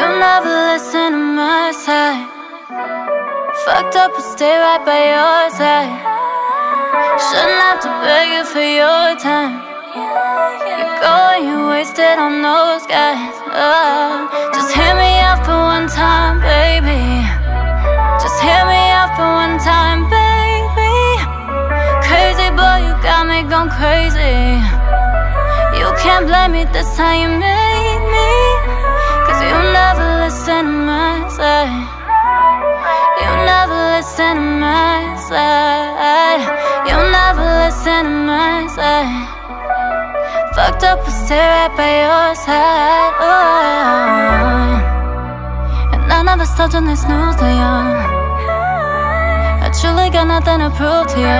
You never listen to my side. Fucked up but stay right by your side. Shouldn't have to beg you for your time. You go and you waste it on those guys. Just hear me out for one time, baby. Just hear me out for one time, baby. Crazy boy, you got me going crazy. You can't blame me, that's how you made me. Cause you never listen to my side. You never listen to my side. You never listen to my side. Fucked up but stay right by your side. And I never stopped on this news to you. I truly got nothing to prove to you.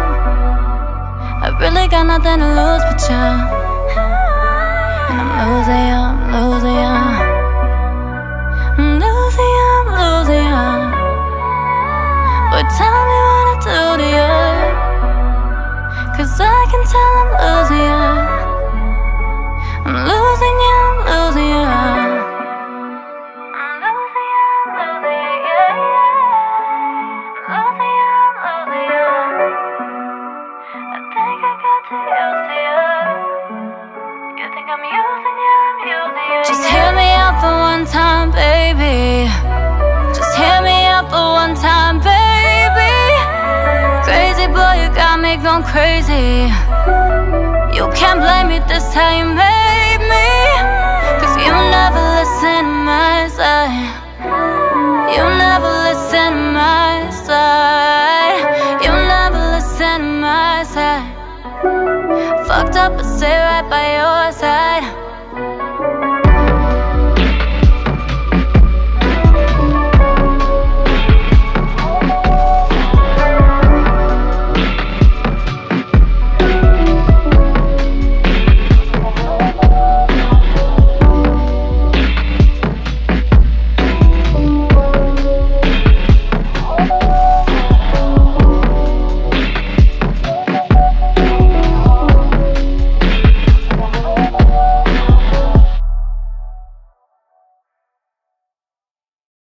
I really got nothing to lose but you. And I'm losing you, I'm losing you. I'm losing you, I'm losing you. But tell me what I do to you. Cause I can tell I'm losing you. I'm losing you, I'm losing you. I'm losing you, I'm losing you, yeah, yeah. I'm losing you, I'm losing you. I think I got too used to you. You think I'm using you, I'm using you. Just hear me out for one time, baby. Just hear me out for one time, baby. Crazy boy, you got me going crazy. You can't blame me, that's how you made me. Cause you never listen to my side. You never listen to my side. You never listen to my side. Fucked up but stay right by your side.